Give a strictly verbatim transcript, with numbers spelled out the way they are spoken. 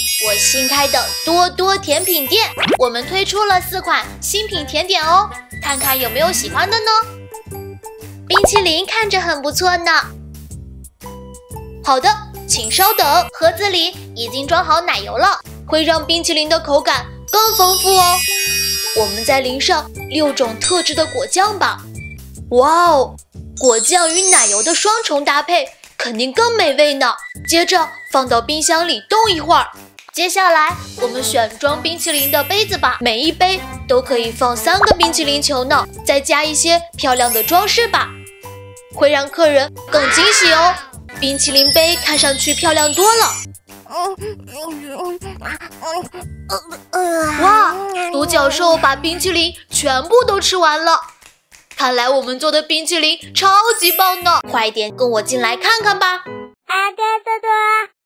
我新开的多多甜品店，我们推出了四款新品甜点哦，看看有没有喜欢的呢？冰淇淋看着很不错呢。好的，请稍等，盒子里已经装好奶油了，会让冰淇淋的口感更丰富哦。我们再淋上六种特制的果酱吧。哇哦，果酱与奶油的双重搭配肯定更美味呢。接着放到冰箱里冻一会儿。接下来我们选装冰淇淋的杯子吧，每一杯都可以放三个冰淇淋球呢。再加一些漂亮的装饰吧，会让客人更惊喜哦。冰淇淋杯看上去漂亮多了。哇，独角兽把冰淇淋全部都吃完了，看来我们做的冰淇淋超级棒呢！快点跟我进来看看吧。 好的，多多。